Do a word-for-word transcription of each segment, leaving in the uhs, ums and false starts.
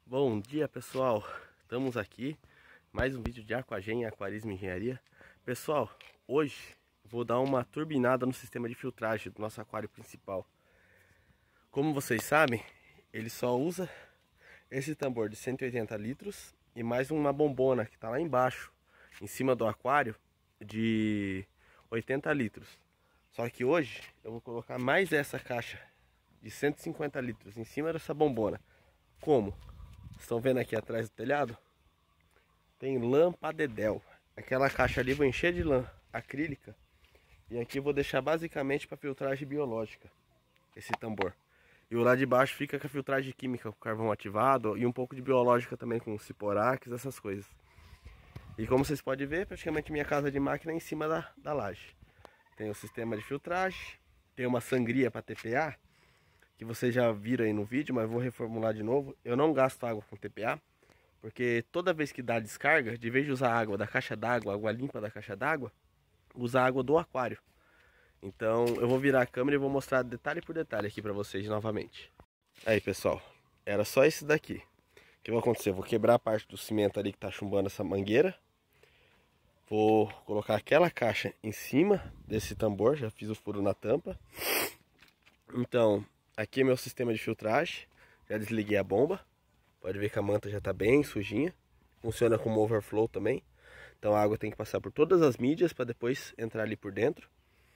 Bom dia, pessoal, estamos aqui mais um vídeo de Aquagen e Aquarismo e Engenharia. Pessoal, hoje vou dar uma turbinada no sistema de filtragem do nosso aquário principal. Como vocês sabem, ele só usa esse tambor de cento e oitenta litros e mais uma bombona que está lá embaixo, em cima do aquário, de oitenta litros. Só que hoje eu vou colocar mais essa caixa de cento e cinquenta litros em cima dessa bombona. Como? Estão vendo aqui atrás do telhado? Tem lã pra dedéu. Aquela caixa ali vou encher de lã acrílica. E aqui vou deixar basicamente para filtragem biológica, esse tambor. E o lá de baixo fica com a filtragem química, com carvão ativado. E um pouco de biológica também, com ciporax, essas coisas. E como vocês podem ver, praticamente minha casa de máquina é em cima da, da laje. Tem o sistema de filtragem. Tem uma sangria para T P A, que vocês já viram aí no vídeo, mas vou reformular de novo. Eu não gasto água com T P A, porque toda vez que dá descarga, de vez de usar água da caixa d'água, água limpa da caixa d'água, usa água do aquário. Então eu vou virar a câmera e vou mostrar detalhe por detalhe aqui para vocês novamente. Aí, pessoal, era só esse daqui. O que vai acontecer? Eu vou quebrar a parte do cimento ali que tá chumbando essa mangueira. Vou colocar aquela caixa em cima desse tambor, já fiz o furo na tampa. Então, aqui é meu sistema de filtragem. Já desliguei a bomba. Pode ver que a manta já está bem sujinha. Funciona como overflow também. Então a água tem que passar por todas as mídias para depois entrar ali por dentro.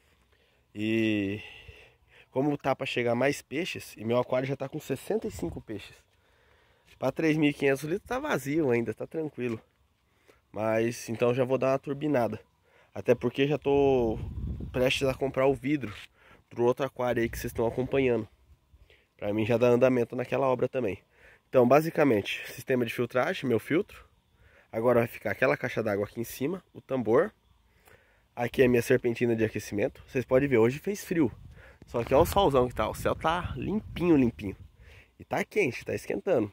E como tá para chegar mais peixes, e meu aquário já está com sessenta e cinco peixes. Para três mil e quinhentos litros tá vazio ainda, tá tranquilo. Mas então já vou dar uma turbinada. Até porque já tô prestes a comprar o vidro pro outro aquário aí que vocês estão acompanhando. Para mim já dá andamento naquela obra também. Então, basicamente, sistema de filtragem, meu filtro. Agora vai ficar aquela caixa d'água aqui em cima, o tambor. Aqui é a minha serpentina de aquecimento. Vocês podem ver, hoje fez frio. Só que olha o solzão que tá, o céu tá limpinho, limpinho. E tá quente, tá esquentando.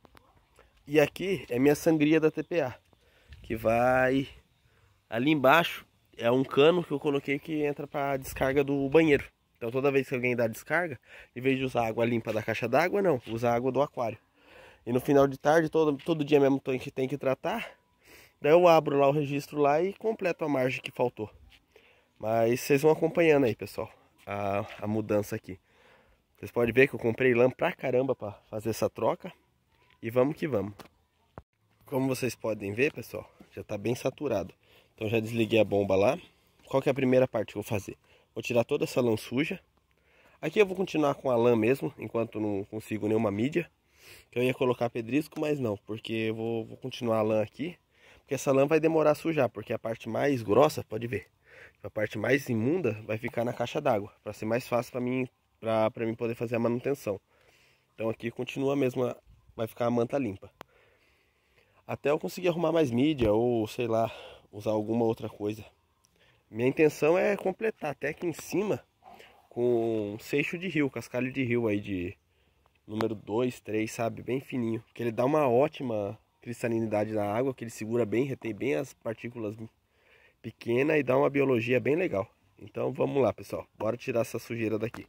E aqui é minha sangria da T P A, que vai ali embaixo. É um cano que eu coloquei que entra para descarga do banheiro. Então toda vez que alguém dá descarga, em vez de usar água limpa da caixa d'água, não, usa água do aquário. E no final de tarde, todo, todo dia mesmo a gente tem que tratar. Daí eu abro lá o registro lá e completo a margem que faltou. Mas vocês vão acompanhando aí, pessoal, a, a mudança aqui. Vocês podem ver que eu comprei lã pra caramba para fazer essa troca. E vamos que vamos. Como vocês podem ver, pessoal, já está bem saturado. Então já desliguei a bomba lá. Qual que é a primeira parte que eu vou fazer? Vou tirar toda essa lã suja. Aqui eu vou continuar com a lã mesmo, enquanto não consigo nenhuma mídia. Que eu ia colocar pedrisco, mas não, porque eu vou, vou continuar a lã aqui. Porque essa lã vai demorar a sujar, porque a parte mais grossa, pode ver, a parte mais imunda vai ficar na caixa d'água, para ser mais fácil para mim, para para mim poder fazer a manutenção. Então aqui continua mesmo, vai ficar a manta limpa. Até eu conseguir arrumar mais mídia ou, sei lá, usar alguma outra coisa. Minha intenção é completar até aqui em cima com seixo de rio, cascalho de rio aí de número dois, três, sabe? Bem fininho. Que ele dá uma ótima cristalinidade na água, que ele segura bem, retém bem as partículas pequenas e dá uma biologia bem legal. Então vamos lá, pessoal. Bora tirar essa sujeira daqui.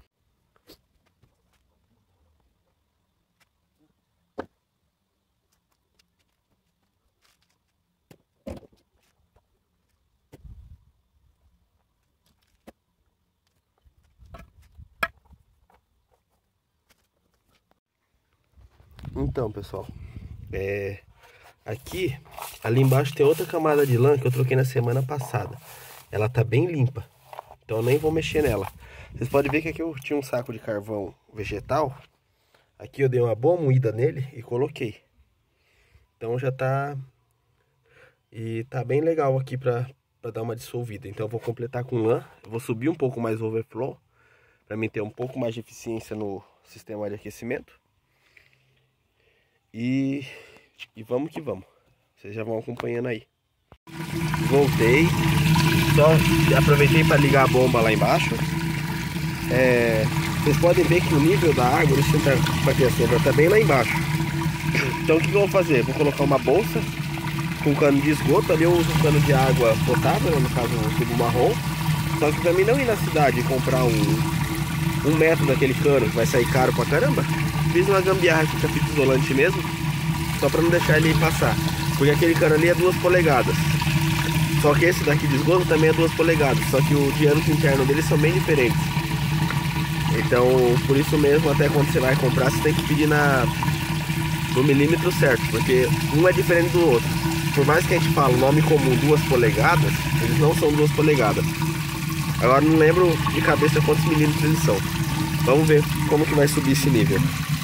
Então, pessoal, é, aqui, ali embaixo tem outra camada de lã que eu troquei na semana passada. Ela tá bem limpa, então eu nem vou mexer nela. Vocês podem ver que aqui eu tinha um saco de carvão vegetal. Aqui eu dei uma boa moída nele e coloquei. Então já tá... E tá bem legal aqui pra, pra dar uma dissolvida. Então eu vou completar com lã. Eu vou subir um pouco mais o overflow, pra mim ter um pouco mais de eficiência no sistema de aquecimento. E, e vamos que vamos. Vocês já vão acompanhando aí. Voltei. Só aproveitei para ligar a bomba lá embaixo. É, vocês podem ver que o nível da água, deixa eu tentar aqui a sombra, tá bem lá embaixo. Então o que eu vou fazer? Vou colocar uma bolsa com um cano de esgoto. Ali eu uso um cano de água potável, no caso um tubo marrom. Só que pra mim não ir na cidade e comprar um, um metro daquele cano, que vai sair caro pra caramba. fiz uma gambiarra aqui com a fita isolante mesmo, só para não deixar ele passar, porque aquele cano ali é duas polegadas. Só que esse daqui de esgoto também é duas polegadas, só que o diâmetro interno deles são bem diferentes. Então, por isso mesmo, até quando você vai comprar, você tem que pedir na, no milímetro certo, porque um é diferente do outro. Por mais que a gente fale o nome comum duas polegadas, eles não são duas polegadas. Agora não lembro de cabeça quantos milímetros eles são. Vamos ver como que vai subir esse nível.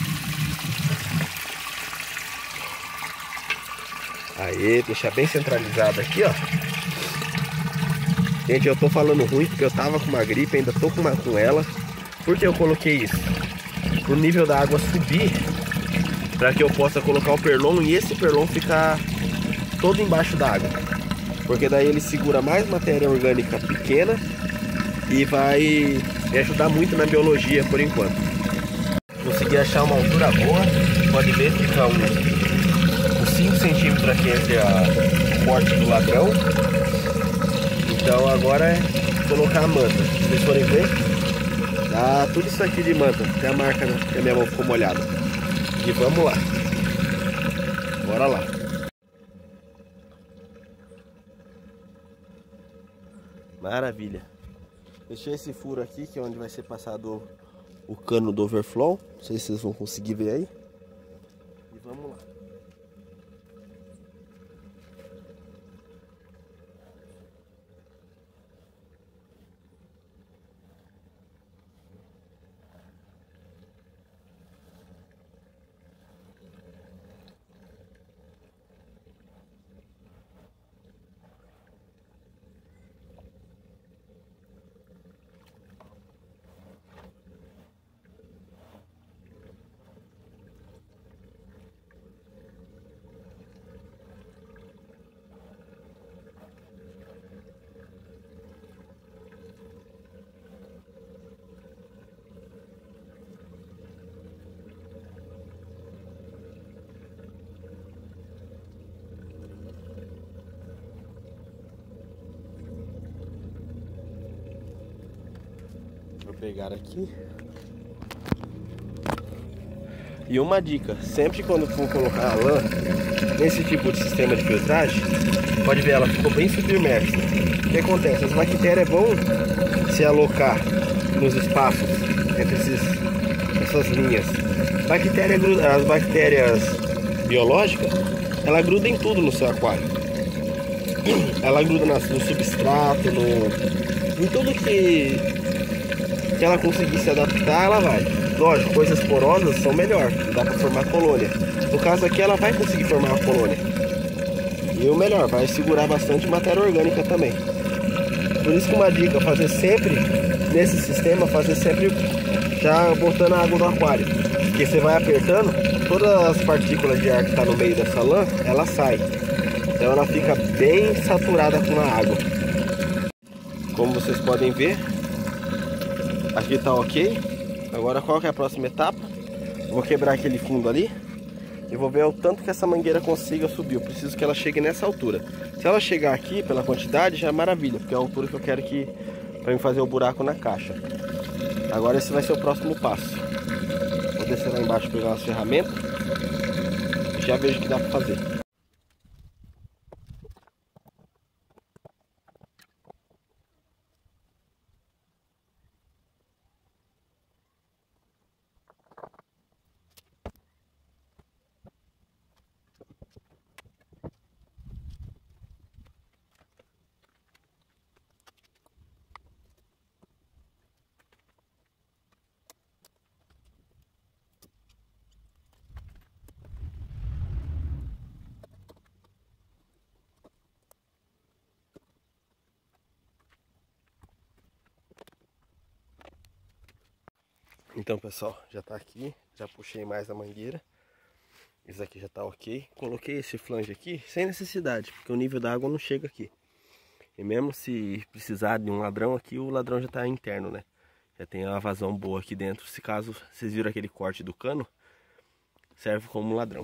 Aí, deixar bem centralizado aqui, ó. Gente, eu tô falando ruim porque eu tava com uma gripe, ainda tô com, uma, com ela. Por que eu coloquei isso? Pro nível da água subir, para que eu possa colocar o perlon e esse perlon ficar todo embaixo da água. Porque daí ele segura mais matéria orgânica pequena e vai me ajudar muito na biologia por enquanto. Consegui achar uma altura boa, pode ver que fica uns, uns cinco centímetros aqui entre a, o corte do ladrão. Então agora é colocar a manta. Se vocês forem ver, tá tudo isso aqui de manta, até a marca que a minha mão ficou molhada. E vamos lá, bora lá. Maravilha. Deixei esse furo aqui, que é onde vai ser passado o cano do overflow. Não sei se vocês vão conseguir ver aí. E vamos lá. Vou pegar aqui. E uma dica, sempre quando for colocar a lã nesse tipo de sistema de filtragem, pode ver, ela ficou bem submersa. O que acontece? As bactérias vão se alocar nos espaços entre esses, essas linhas. Bactéria, as bactérias biológicas, ela gruda em tudo no seu aquário. Ela gruda no substrato, no, em tudo que, que ela conseguir se adaptar, ela vai. Lógico, coisas porosas são melhor, dá para formar colônia. No caso aqui, ela vai conseguir formar uma colônia. E o melhor, vai segurar bastante matéria orgânica também. Por isso que uma dica, fazer sempre, nesse sistema, fazer sempre já botando a água no aquário. Porque você vai apertando, todas as partículas de ar que está no meio dessa lã, ela sai. Então ela fica bem saturada com a água. Como vocês podem ver, aqui está ok. Agora qual que é a próxima etapa? Vou quebrar aquele fundo ali e vou ver o tanto que essa mangueira consiga subir. Eu preciso que ela chegue nessa altura. Se ela chegar aqui pela quantidade, já é maravilha, porque é a altura que eu quero que para fazer o buraco na caixa. Agora esse vai ser o próximo passo. Vou descer lá embaixo, pegar umas ferramentas e já vejo o que dá para fazer. Então pessoal, já tá aqui, já puxei mais a mangueira. Isso aqui já tá ok. Coloquei esse flange aqui sem necessidade, porque o nível da água não chega aqui. E mesmo se precisar de um ladrão aqui, o ladrão já tá interno, né? Já tem uma vazão boa aqui dentro. Se caso vocês viram aquele corte do cano, serve como ladrão.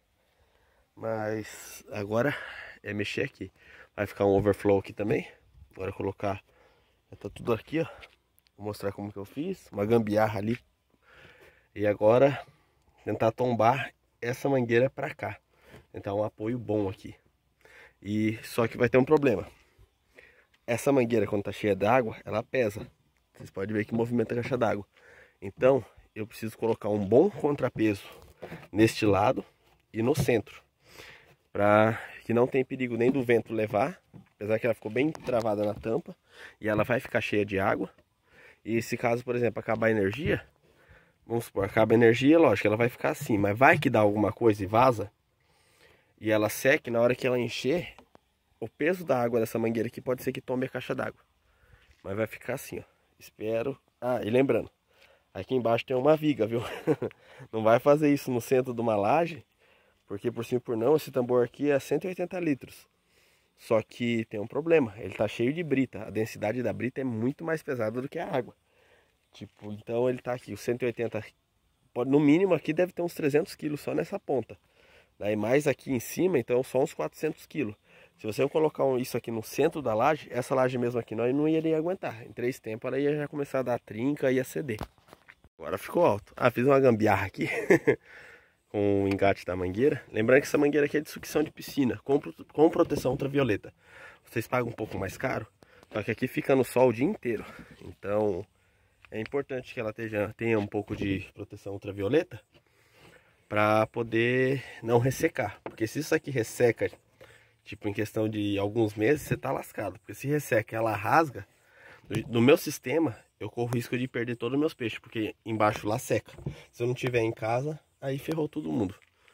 Mas agora é mexer aqui. Vai ficar um overflow aqui também. Agora colocar, já tá tudo aqui, ó. Vou mostrar como que eu fiz, uma gambiarra ali. E agora tentar tombar essa mangueira para cá. Tentar um apoio bom aqui. E só que vai ter um problema. Essa mangueira, quando tá cheia d'água, ela pesa. Vocês podem ver que movimenta a caixa d'água. Então, eu preciso colocar um bom contrapeso neste lado e no centro, para que não tenha perigo nem do vento levar, apesar que ela ficou bem travada na tampa e ela vai ficar cheia de água. E se caso, por exemplo, acabar a energia, vamos supor, acaba a energia, lógico, ela vai ficar assim, mas vai que dá alguma coisa e vaza, e ela seque, na hora que ela encher, o peso da água dessa mangueira aqui pode ser que tome a caixa d'água. Mas vai ficar assim, ó. Espero. Ah, e lembrando, aqui embaixo tem uma viga, viu? Não vai fazer isso no centro de uma laje, porque por sim por não, esse tambor aqui é cento e oitenta litros. Só que tem um problema, ele tá cheio de brita. A densidade da brita é muito mais pesada do que a água. Tipo, então ele tá aqui, o cento e oitenta, no mínimo aqui deve ter uns trezentos quilos só nessa ponta. Daí mais aqui em cima, então só uns quatrocentos quilos. Se você colocar isso aqui no centro da laje, essa laje mesmo aqui nós não iria aguentar. Em três tempos ela ia já começar a dar trinca e ia ceder. Agora ficou alto. Ah, fiz uma gambiarra aqui com o engate da mangueira. Lembrando que essa mangueira aqui é de sucção de piscina, com, com proteção ultravioleta. Vocês pagam um pouco mais caro, só que aqui fica no sol o dia inteiro. Então é importante que ela tenha, tenha um pouco de proteção ultravioleta para poder não ressecar. Porque se isso aqui resseca, tipo em questão de alguns meses, você tá lascado. Porque se resseca, ela rasga. No meu sistema, eu corro risco de perder todos os meus peixes, porque embaixo lá seca. Se eu não tiver em casa, aí ferrou todo mundo.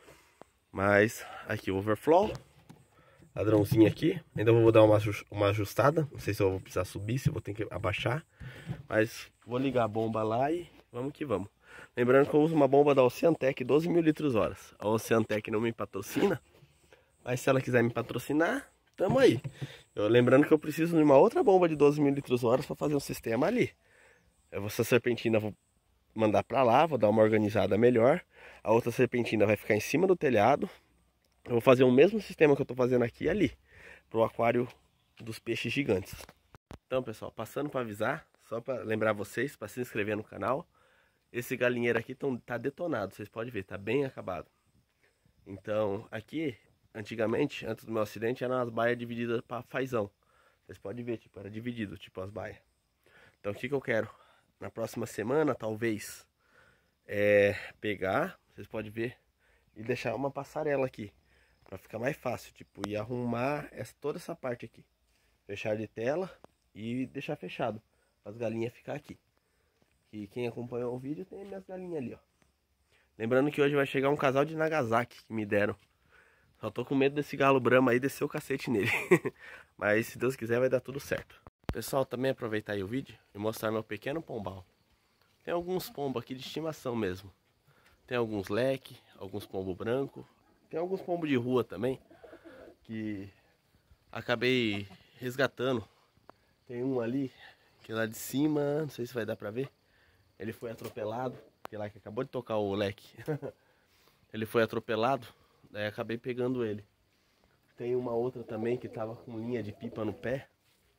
Mas aqui o overflow, ladrãozinho aqui. Ainda vou dar uma, uma ajustada. Não sei se eu vou precisar subir, se eu vou ter que abaixar. Mas vou ligar a bomba lá e vamos que vamos. Lembrando que eu uso uma bomba da Oceantec doze mil litros horas. A Oceantec não me patrocina, mas se ela quiser me patrocinar, tamo aí. Eu, lembrando que eu preciso de uma outra bomba de doze mil litros horas para fazer um sistema ali. Eu, essa serpentina vou mandar para lá, vou dar uma organizada melhor. A outra serpentina vai ficar em cima do telhado. Eu vou fazer o mesmo sistema que eu estou fazendo aqui ali, para o aquário dos peixes gigantes. Então, pessoal, passando para avisar, só para lembrar vocês, para se inscrever no canal. Esse galinheiro aqui tão, tá detonado, vocês podem ver, tá bem acabado. Então, aqui, antigamente, antes do meu acidente, eram as baias divididas para fazão. Vocês podem ver, tipo, era dividido, tipo, as baias. Então, o que que eu quero? Na próxima semana, talvez, é pegar, vocês podem ver, e deixar uma passarela aqui, para ficar mais fácil, tipo, e arrumar essa, toda essa parte aqui. Fechar de tela e deixar fechado, para as galinhas ficar aqui. E quem acompanhou o vídeo tem minhas galinhas ali, ó. Lembrando que hoje vai chegar um casal de Nagasaki que me deram. Só tô com medo desse galo brama aí descer o cacete nele. Mas se Deus quiser vai dar tudo certo. Pessoal, também aproveitar aí o vídeo e mostrar meu pequeno pombal. Tem alguns pombos aqui de estimação mesmo. Tem alguns leque, alguns pombos brancos. Tem alguns pombos de rua também, que acabei resgatando. Tem um ali, que lá de cima, não sei se vai dar pra ver. Ele foi atropelado, que lá que acabou de tocar o leque. Ele foi atropelado, daí acabei pegando ele. Tem uma outra também que tava com linha de pipa no pé.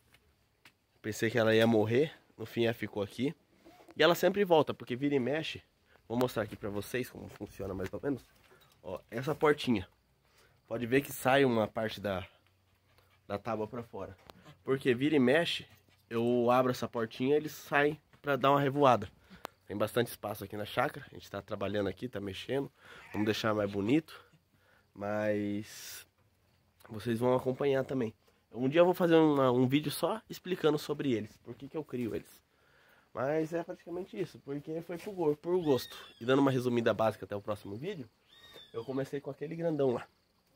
Pensei que ela ia morrer, no fim ela ficou aqui. E ela sempre volta, porque vira e mexe. Vou mostrar aqui pra vocês como funciona mais ou menos. Ó, essa portinha. Pode ver que sai uma parte da, da tábua pra fora. Porque vira e mexe, eu abro essa portinha e eles saem pra dar uma revoada. Tem bastante espaço aqui na chácara, a gente está trabalhando aqui, está mexendo. Vamos deixar mais bonito, mas vocês vão acompanhar também. Um dia eu vou fazer uma, um vídeo só explicando sobre eles, por que que eu crio eles. Mas é praticamente isso, porque foi por, por gosto. E dando uma resumida básica até o próximo vídeo, eu comecei com aquele grandão lá.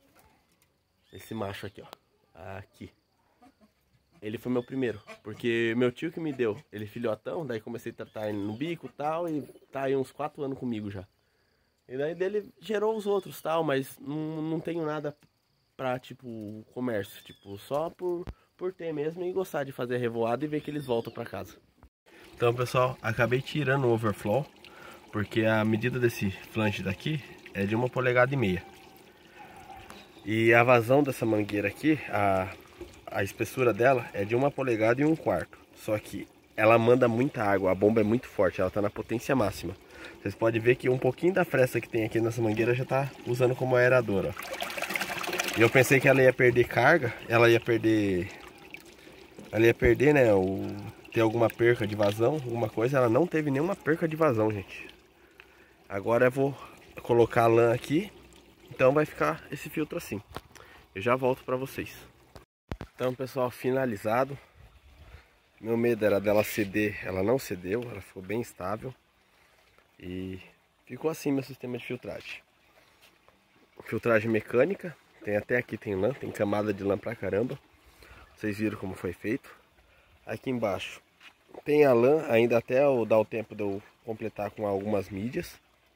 Esse macho aqui, ó. Aqui. Ele foi meu primeiro, porque meu tio que me deu, ele filhotão, daí comecei a tratar ele no bico e tal, e tá aí uns quatro anos comigo já. E daí dele gerou os outros tal, mas não, não tenho nada pra, tipo, comércio, tipo, só por, por ter mesmo e gostar de fazer revoada e ver que eles voltam pra casa. Então, pessoal, acabei tirando o overflow, porque a medida desse flange daqui é de uma polegada e meia. E a vazão dessa mangueira aqui, a... a espessura dela é de uma polegada e um quarto. Só que ela manda muita água, a bomba é muito forte, ela está na potência máxima. Vocês podem ver que um pouquinho da fresta que tem aqui nessa mangueira já tá usando como aerador, ó. E eu pensei que ela ia perder carga, ela ia perder... Ela ia perder, né, o... ter alguma perca de vazão, alguma coisa. Ela não teve nenhuma perca de vazão, gente. Agora eu vou colocar a lã aqui, então vai ficar esse filtro assim. Eu já volto pra vocês. Então, pessoal, finalizado. Meu medo era dela ceder, ela não cedeu, ela ficou bem estável. E ficou assim meu sistema de filtragem. Filtragem mecânica, tem até aqui tem lã, tem camada de lã pra caramba. Vocês viram como foi feito. Aqui embaixo tem a lã, ainda até eu dar o tempo de eu completar com algumas mídias.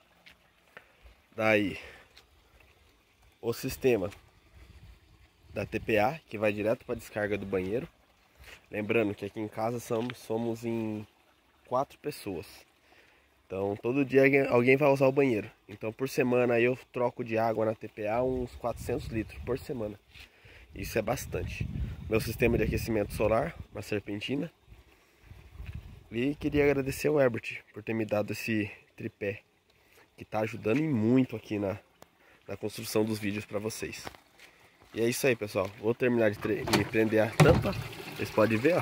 Daí o sistema da T P A, que vai direto para a descarga do banheiro. Lembrando que aqui em casa somos, somos em quatro pessoas. Então todo dia alguém vai usar o banheiro. Então por semana eu troco de água na T P A uns quatrocentos litros por semana. Isso é bastante. Meu sistema de aquecimento solar, uma serpentina. E queria agradecer ao Herbert por ter me dado esse tripé, que está ajudando muito aqui na, na construção dos vídeos para vocês. E é isso aí, pessoal. Vou terminar de, de prender a tampa. Vocês podem ver, ó.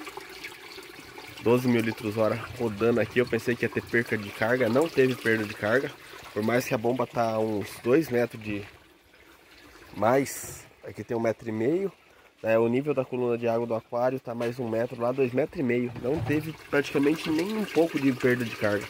doze mil litros hora rodando aqui. Eu pensei que ia ter perca de carga. Não teve perda de carga. Por mais que a bomba tá a uns dois metros de mais. Aqui tem um metro e meio. É, o nível da coluna de água do aquário tá mais um metro. Lá dois metros e meio. Não teve praticamente nem um pouco de perda de carga.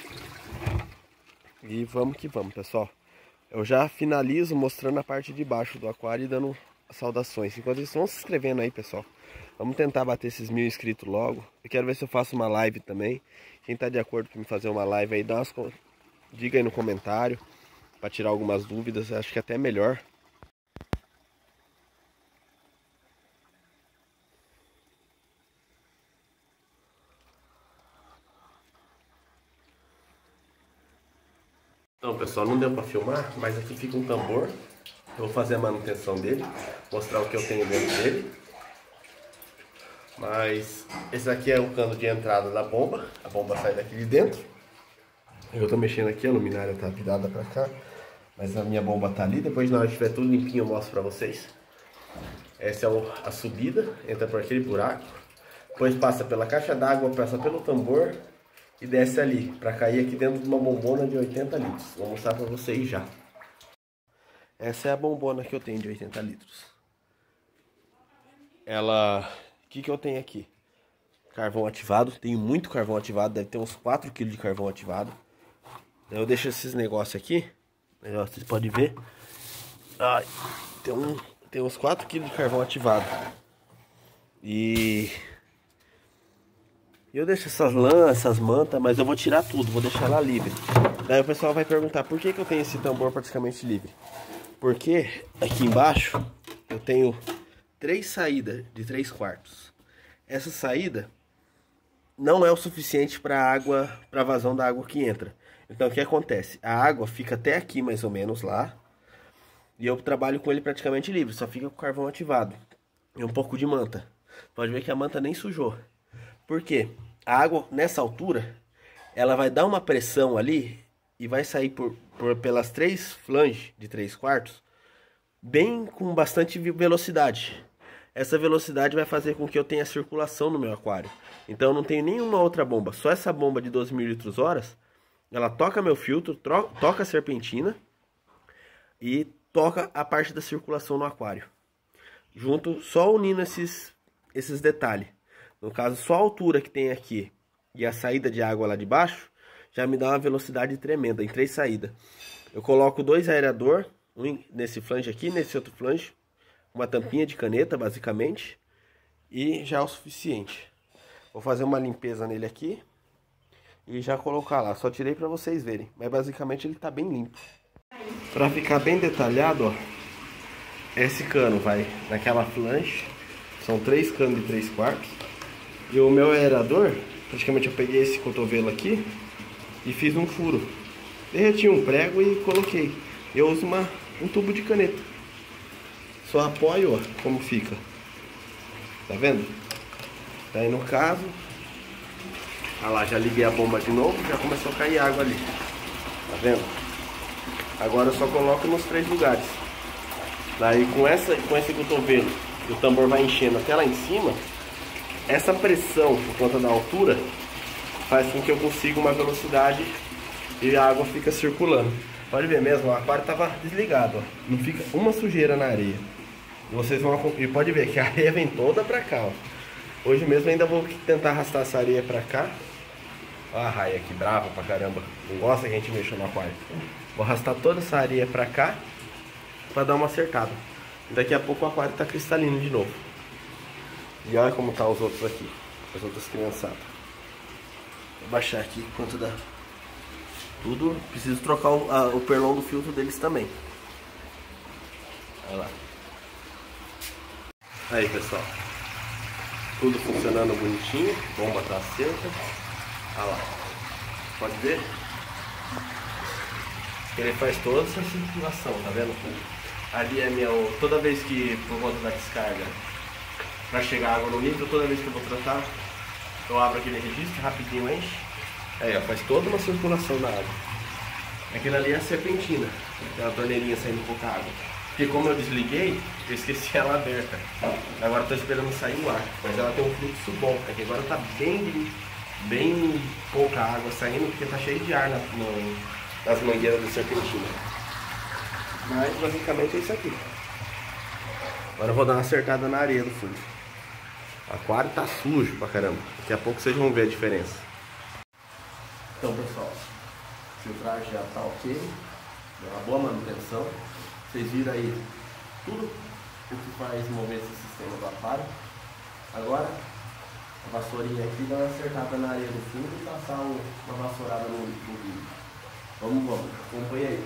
E vamos que vamos, pessoal. Eu já finalizo mostrando a parte de baixo do aquário e dando saudações. Enquanto isso, vão se inscrevendo aí, pessoal. Vamos tentar bater esses mil inscritos logo. Eu quero ver se eu faço uma live também. Quem tá de acordo com me fazer uma live aí, dá umas... diga aí no comentário, para tirar algumas dúvidas. Acho que até é melhor. Então, pessoal, não deu para filmar, mas aqui fica um tambor. Eu vou fazer a manutenção dele, mostrar o que eu tenho dentro dele. Mas esse aqui é o cano de entrada da bomba. A bomba sai daqui de dentro. Eu tô mexendo aqui, a luminária tá virada para cá, mas a minha bomba tá ali. Depois, na hora que estiver tudo limpinho, eu mostro para vocês. Essa é a subida, entra por aquele buraco. Depois passa pela caixa d'água, passa pelo tambor e desce ali, para cair aqui dentro de uma bombona de oitenta litros. Vou mostrar para vocês já. Essa é a bombona que eu tenho de oitenta litros. Ela... O que que eu tenho aqui? Carvão ativado. Tenho muito carvão ativado, deve ter uns quatro quilos de carvão ativado. Eu deixo esses negócios aqui. Vocês podem ver. Ai, tem, um, tem uns quatro quilos de carvão ativado. E... eu deixo essas lãs, essas mantas, mas eu vou tirar tudo, vou deixar ela livre. Daí o pessoal vai perguntar por que que eu tenho esse tambor praticamente livre. Porque aqui embaixo eu tenho três saídas de três quartos. Essa saída não é o suficiente para água, para vazão da água que entra. Então o que acontece? A água fica até aqui mais ou menos lá. E eu trabalho com ele praticamente livre, só fica com o carvão ativado. E um pouco de manta. Pode ver que a manta nem sujou. Por quê? A água nessa altura, ela vai dar uma pressão ali e vai sair por, por pelas três flanges de três quartos, bem com bastante velocidade. Essa velocidade vai fazer com que eu tenha circulação no meu aquário. Então eu não tenho nenhuma outra bomba, só essa bomba de doze mil litros horas. Ela toca meu filtro, toca a serpentina e toca a parte da circulação no aquário. Junto, só unindo esses, esses detalhes. No caso, só a altura que tem aqui e a saída de água lá de baixo já me dá uma velocidade tremenda em três saídas. Eu coloco dois aerador, um nesse flange aqui, nesse outro flange, uma tampinha de caneta basicamente, e já é o suficiente. Vou fazer uma limpeza nele aqui e já colocar lá. Só tirei para vocês verem, mas basicamente ele está bem limpo. Para ficar bem detalhado, ó, esse cano vai naquela flange, são três canos de três quartos. E o meu aerador, praticamente eu peguei esse cotovelo aqui e fiz um furo. Derreti um prego e coloquei. Eu uso uma, um tubo de caneta. Só apoio, ó, como fica. Tá vendo? Daí no caso, Olha lá, já liguei a bomba de novo, já começou a cair água ali. Tá vendo? Agora eu só coloco nos três lugares. Daí com, essa, com esse cotovelo, o tambor vai enchendo até lá em cima. Essa pressão, por conta da altura, faz com que eu consiga uma velocidade e a água fica circulando. Pode ver mesmo, o aquário estava desligado, ó. Não fica uma sujeira na areia. E vocês vão e pode ver que a areia vem toda pra cá, ó. Hoje mesmo ainda vou tentar arrastar essa areia pra cá. Olha a raia aqui, brava pra caramba. Não gosta que a gente mexa no aquário. Vou arrastar toda essa areia pra cá pra dar uma acertada. Daqui a pouco o aquário tá cristalino de novo. E olha como tá os outros aqui, as outras criançadas. Vou baixar aqui enquanto dá. Tudo, preciso trocar o, a, o perlão do filtro deles também. Olha lá. Aí pessoal, tudo funcionando bonitinho, bomba tá certa. Olha lá, pode ver? Ele faz toda essa circulação, tá vendo? Ali é minha, toda vez que por conta da descarga, para chegar água no nível, toda vez que eu vou tratar, eu abro aquele registro, rapidinho enche. Aí ó, faz toda uma circulação da água. Aquilo ali é a serpentina, aquela torneirinha saindo pouca água. Porque como eu desliguei, eu esqueci ela aberta. Agora estou esperando sair o ar, mas ela tem um fluxo bom. Aqui agora está bem, bem pouca água saindo, porque está cheio de ar na, no, nas mangueiras da serpentina. Mas basicamente é isso aqui. Agora eu vou dar uma acertada na areia do fundo. O aquário tá sujo pra caramba. Daqui a pouco vocês vão ver a diferença. Então pessoal, a filtragem já tá ok. Deu uma boa manutenção. Vocês viram aí tudo o que faz mover esse sistema do aquário. Agora a vassourinha aqui dá uma acertada na areia do fundo e passar uma vassourada no, no vidro. Vamos, vamos, acompanha aí.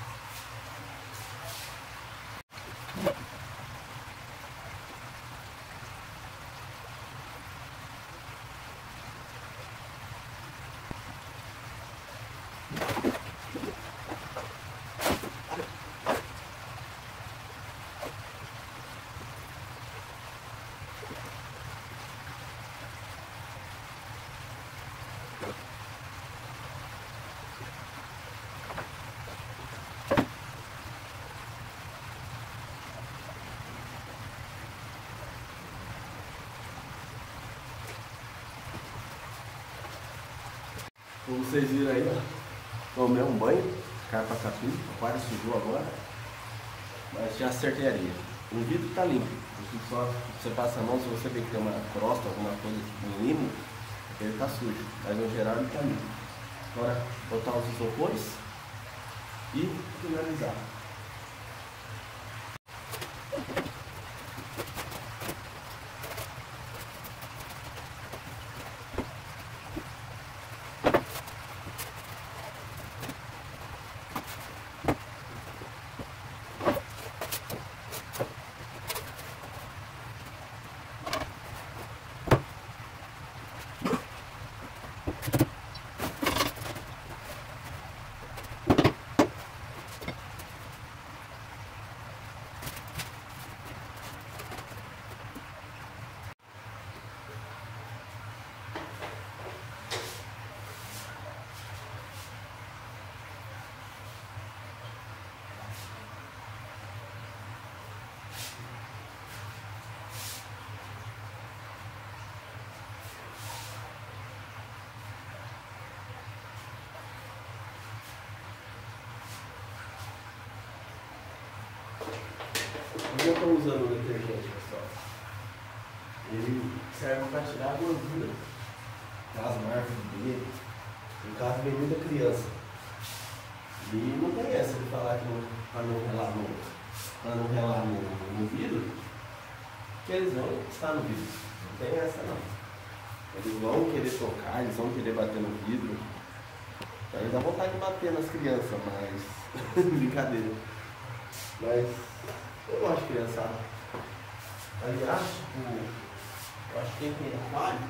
Como vocês viram aí, ó, tomei um banho, carpa capim, o aquário sujou agora, mas já acertei a areia. O vidro tá limpo, só você passa a mão, se você vê que tem uma crosta, alguma coisa, um limo, ele tá sujo, mas no geral ele tá limpo. Agora botar os isopores e finalizar. Eu não estou usando o detergente, pessoal. Ele serve para tirar a gordura das marcas dele. No caso, vem muita criança. E não tem essa de falar que para não relar no, para não relar no, no vidro, que eles vão estar no vidro. Não tem essa não. Eles vão querer tocar, eles vão querer bater no vidro. Aí dá vontade de bater nas crianças, mas brincadeira. Mas eu gosto de criançada. Aliás, tipo, eu acho que quem tem aquário,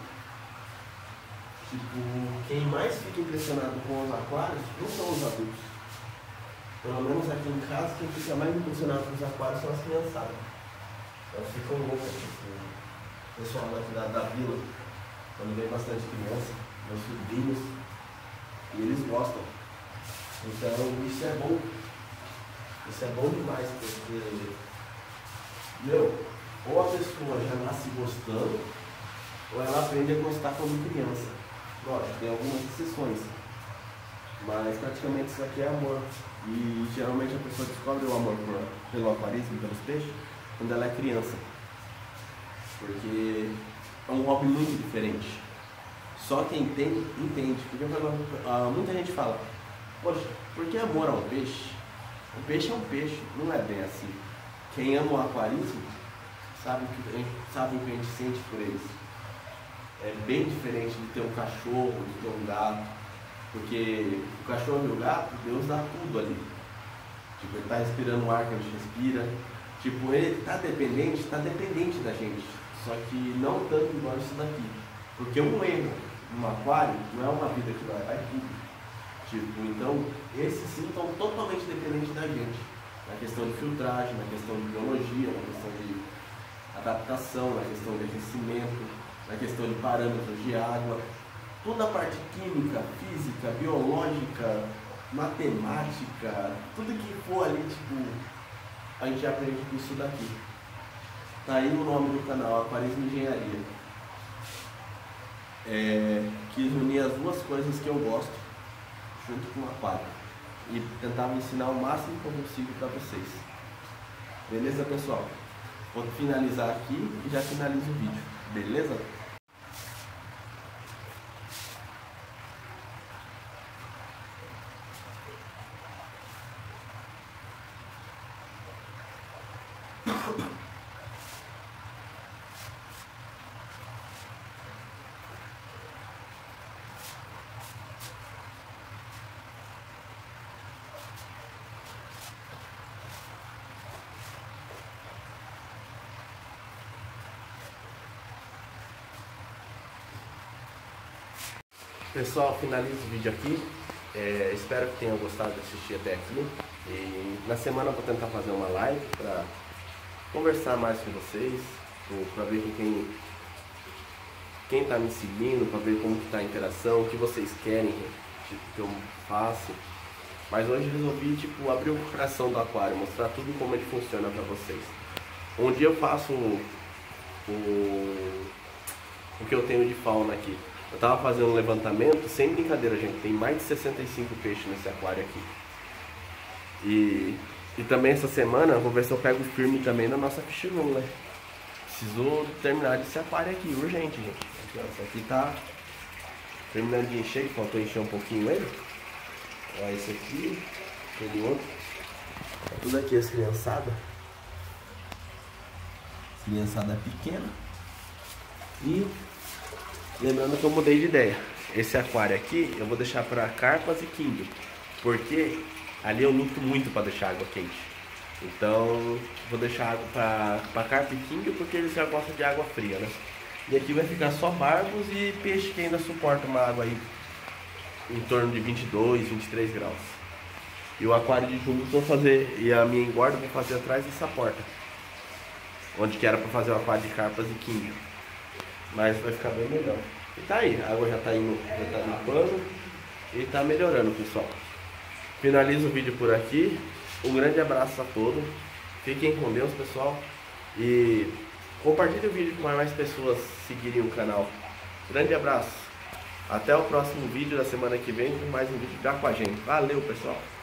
tipo, quem mais fica impressionado com os aquários não são os adultos. Pelo menos aqui em casa, quem fica mais impressionado com os aquários são as criançadas. Elas ficam loucas, tipo, o pessoal daqui da, da vila, quando vem bastante criança, meus sobrinhos, e eles gostam. Então isso é bom. Isso é bom demais, porque, meu, ou a pessoa já nasce gostando, ou ela aprende a gostar quando criança. Lógico, tem algumas exceções, mas praticamente isso aqui é amor. E geralmente a pessoa descobre o amor por, pelo aquarismo, pelos peixes, quando ela é criança. Porque é um hobby muito diferente. Só quem tem, entende. Porque uh, muita gente fala, poxa, por que amor ao peixe? O peixe é um peixe, não é bem assim. Quem ama o aquarismo sabe o que, sabe o que a gente sente por eles. É bem diferente de ter um cachorro, de ter um gato. Porque o cachorro e o gato, Deus dá tudo ali. Tipo, ele está respirando o ar que a gente respira. Tipo, ele está dependente, está dependente da gente. Só que não tanto igual isso daqui. Porque um erro num aquário não é uma vida que vai, vai tudo. Tipo, então, esses sim estão totalmente dependentes da gente. Na questão de filtragem, na questão de biologia, na questão de adaptação, na questão de aquecimento, na questão de parâmetros de água. Toda a parte química, física, biológica, matemática, tudo que for ali, tipo, a gente aprende com isso daqui. Tá aí o nome do canal, Aquarismo Engenharia. É, quis unir as duas coisas que eu gosto, junto com o aquário. E tentar ensinar o máximo que eu consigo para vocês. Beleza, pessoal? Vou finalizar aqui e já finalizo o vídeo. Beleza? Pessoal, finalizo o vídeo aqui. É, espero que tenham gostado de assistir até aqui. E na semana eu vou tentar fazer uma live para conversar mais com vocês, para ver com quem quem está me seguindo, para ver como está a interação, o que vocês querem tipo, que eu faça. Mas hoje eu resolvi tipo, abrir o coração do aquário, mostrar tudo como ele funciona para vocês. Um dia eu faço o, o, o que eu tenho de fauna aqui. Eu tava fazendo um levantamento, sem brincadeira, gente, tem mais de sessenta e cinco peixes nesse aquário aqui. E, e também essa semana eu vou ver se eu pego firme também na nossa fish room, né? Preciso terminar desse aquário aqui, urgente, gente. Aqui, ó, esse aqui tá terminando de encher, que faltou encher um pouquinho ele. Olha esse aqui, aquele outro. Tá tudo aqui as criançadas. Criançada pequena. E lembrando que eu mudei de ideia. Esse aquário aqui eu vou deixar para carpas e king, porque ali eu luto muito para deixar água quente. Então vou deixar água para carpa e king porque eles já gostam de água fria, né? E aqui vai ficar só barbos e peixe que ainda suporta uma água aí em torno de vinte e dois, vinte e três graus. E o aquário de jumbos vou fazer, e a minha engorda vou fazer atrás dessa porta, onde que era para fazer o aquário de carpas e king. Mas vai ficar bem melhor. E tá aí, a água já tá indo, já tá no pano e tá melhorando, pessoal. Finalizo o vídeo por aqui. Um grande abraço a todos. Fiquem com Deus, pessoal. E compartilhe o vídeo para mais pessoas seguirem o canal. Grande abraço. Até o próximo vídeo da semana que vem com mais um vídeo de aquagem. Valeu, pessoal.